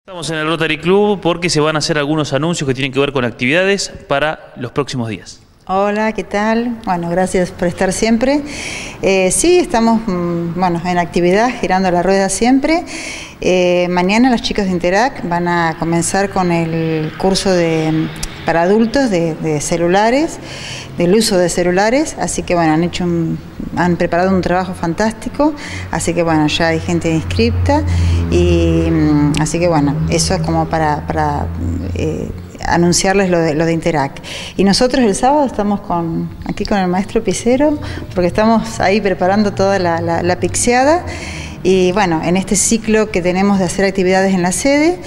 Estamos en el Rotary Club porque se van a hacer algunos anuncios que tienen que ver con actividades para los próximos días. Hola, ¿qué tal? Bueno, gracias por estar siempre. Sí, estamos en actividad, girando la rueda siempre. Mañana las chicas de Interac van a comenzar con el curso para adultos de celulares, del uso de celulares, así que bueno, han preparado un trabajo fantástico, así que bueno, ya hay gente inscripta y así que bueno, eso es como para anunciarles lo de Interac. Y nosotros el sábado estamos aquí con el maestro Picero, porque estamos ahí preparando toda la pixeada, y bueno, en este ciclo que tenemos de hacer actividades en la sede,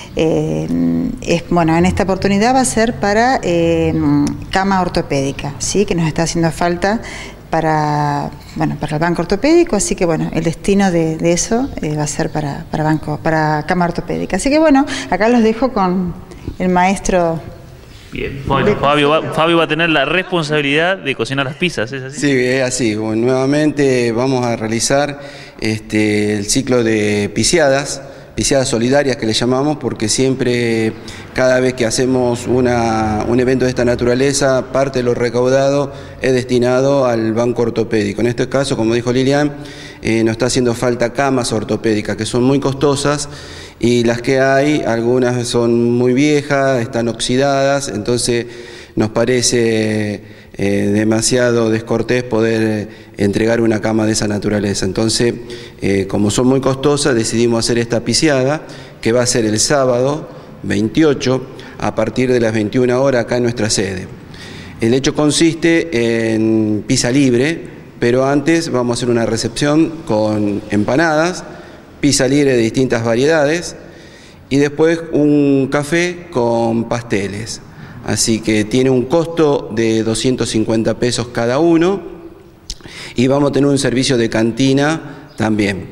en esta oportunidad va a ser para cama ortopédica, ¿sí? Que nos está haciendo falta para el banco ortopédico, así que bueno, el destino de eso va a ser para cama ortopédica. Así que bueno, acá los dejo con el maestro. Bien, bueno, Fabio va a tener la responsabilidad de cocinar las pizzas, ¿es así? Sí, es así. Bueno, nuevamente vamos a realizar el ciclo de piseadas solidarias que le llamamos, porque siempre, cada vez que hacemos un evento de esta naturaleza, parte de lo recaudado es destinado al banco ortopédico. En este caso, como dijo Lilian, nos está haciendo falta camas ortopédicas, que son muy costosas, y las que hay, algunas son muy viejas, están oxidadas, entonces nos parece demasiado descortés poder entregar una cama de esa naturaleza. Entonces, como son muy costosas, decidimos hacer esta piseada, que va a ser el sábado 28 a partir de las 21 horas acá en nuestra sede. El hecho consiste en pizza libre, pero antes vamos a hacer una recepción con empanadas, pizza libre de distintas variedades, y después un café con pasteles. Así que tiene un costo de 250 pesos cada uno, y vamos a tener un servicio de cantina también.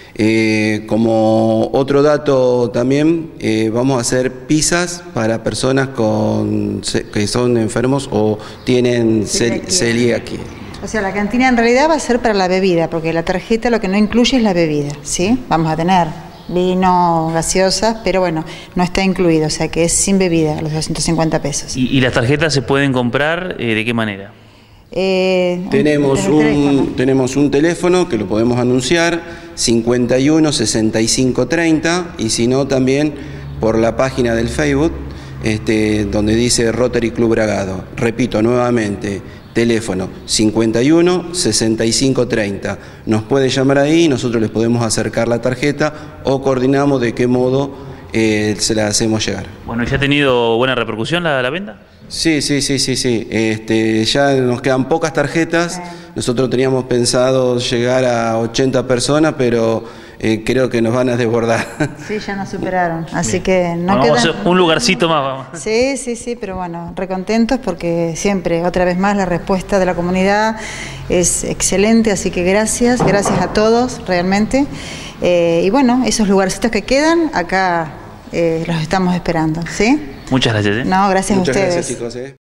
Como otro dato también, vamos a hacer pizzas para personas que son enfermos o tienen celiaquia. O sea, la cantina en realidad va a ser para la bebida, porque la tarjeta lo que no incluye es la bebida, ¿sí? Vamos a tener vino, gaseosas, pero bueno, no está incluido, o sea que es sin bebida, los 250 pesos. ¿Y las tarjetas se pueden comprar de qué manera? Tenemos un teléfono que lo podemos anunciar, 51 65 30, y si no también por la página del Facebook, donde dice Rotary Club Bragado. Repito nuevamente, teléfono 51 65 30. Nos puede llamar ahí, nosotros les podemos acercar la tarjeta o coordinamos de qué modo se la hacemos llegar. Bueno, ¿ya ha tenido buena repercusión la venta? Sí. Ya nos quedan pocas tarjetas. Nosotros teníamos pensado llegar a 80 personas, pero creo que nos van a desbordar. Sí, ya nos superaron, así que no queda... Vamos a hacer un lugarcito más, vamos. Sí, pero bueno, recontentos porque siempre, otra vez más, la respuesta de la comunidad es excelente, así que gracias a todos, realmente. Y bueno, esos lugarcitos que quedan, acá los estamos esperando, ¿sí? Muchas gracias. No, gracias a ustedes. Muchas gracias, chicos.